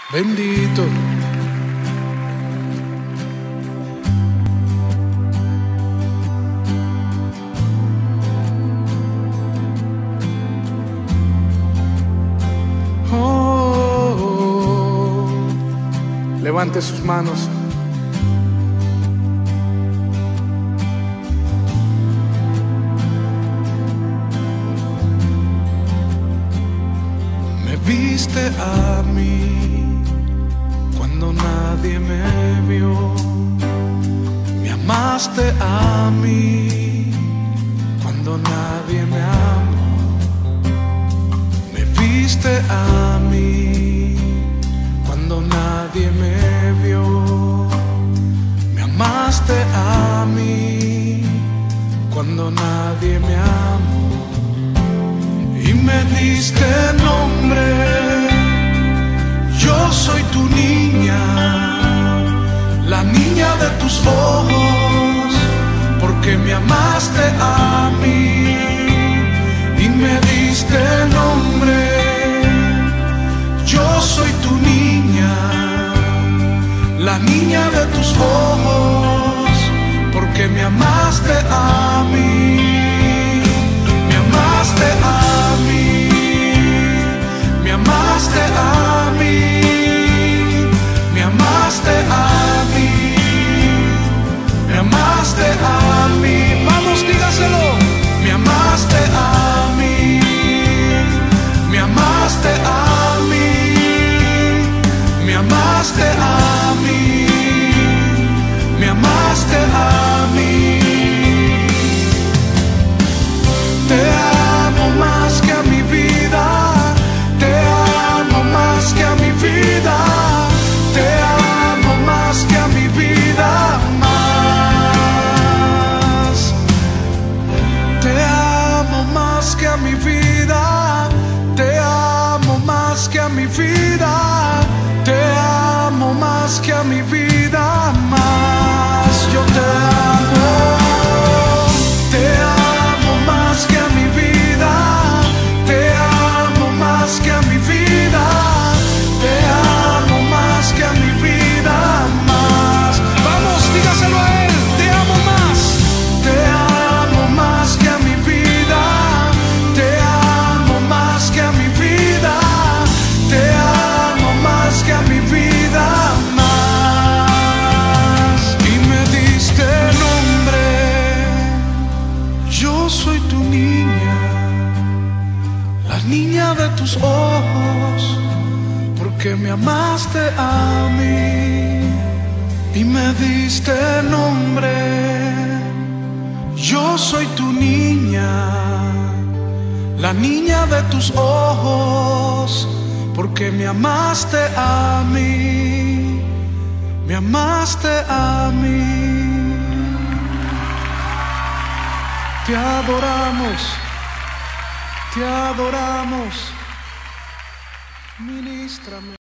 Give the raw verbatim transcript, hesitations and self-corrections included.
Bendito. Oh, oh, oh. Levante sus manos. Me viste a mí cuando nadie me vio, me amaste a mí cuando nadie me amó, me viste a mí cuando nadie me vio, me amaste a mí cuando nadie me amó y me diste nombre. Yo soy tu niña, la niña de tus ojos, porque me amaste a mí y me diste nombre. Yo soy tu niña, la niña de tus ojos, porque me amaste a mí, me amaste a mí, me amaste a mí. Me amaste a mí, me amaste a mí. Vamos, dígaselo. Me amaste a mí, me amaste a mí, me amaste a mí, me amaste a mí. Te amo más que a mi vida, te amo más que a mi vida, te amo más que a mi vida, más. Te amo más que a mi vida, te amo más que a mi vida, te amo más que a mi vida, más. Yo te amo, te amo más que a mi vida, te amo más que a mi vida, te amo más que a mi vida, más. Vamos, dígaselo a él. Te amo más, te amo más que a mi vida, te amo más que a mi vida, te amo más que a mi vida, más. Y me diste nombre. Yo soy tu niña, la niña de tus ojos, porque me amaste a mí y me diste nombre. Yo soy tu niña, la niña de tus ojos, porque me amaste a mí, me amaste a mí. Te adoramos, te adoramos. Ministrame.